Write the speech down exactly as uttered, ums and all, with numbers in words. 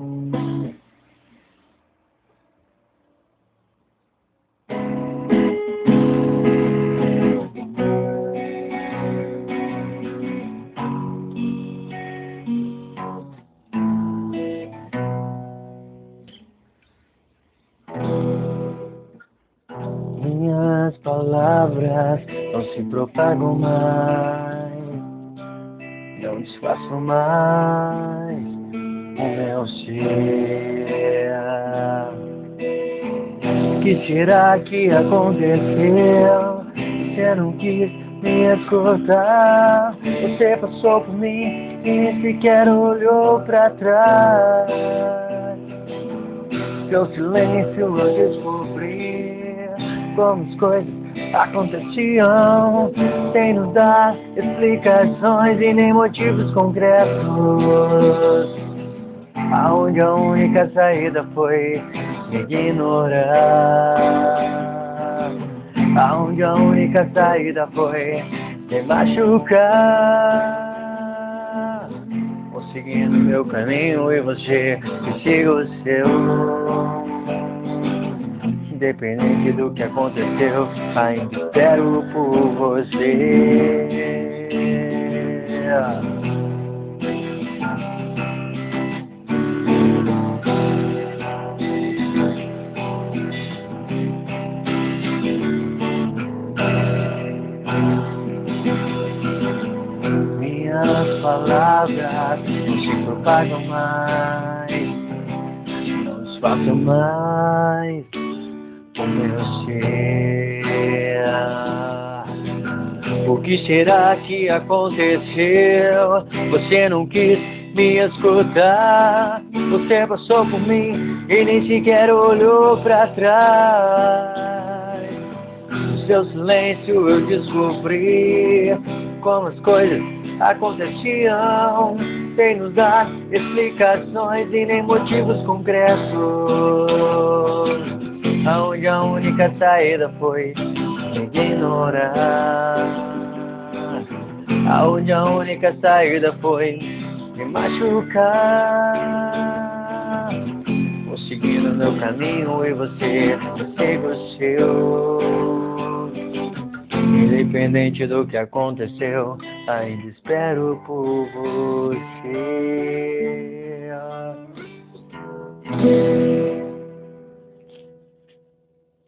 Minhas palavras não se propagam mais, não disfarço mais o meu ser. O que será que aconteceu? Você não quis me escutar. Você passou por mim e nem sequer olhou pra trás. Seu silêncio eu descobri como as coisas aconteciam, sem nos dar explicações e nem motivos concretos. Aonde a única saída foi me ignorar. Aonde a única saída foi me machucar. Vou seguindo meu caminho e você que siga o seu. Independente do que aconteceu, ainda espero por você. Minhas palavras não se propagam mais, não disfarçam mais o meu ser. O que será que aconteceu? Você não quis me escutar. Você passou por mim e nem sequer olhou pra trás. No seu silêncio eu descobri como as coisas aconteciam, sem nos dar explicações e nem motivos concretos. Aonde a única saída foi me ignorar. Aonde a única saída foi me machucar. Vou seguindo meu caminho e você segue o seu. Independente do que aconteceu, ainda espero por você.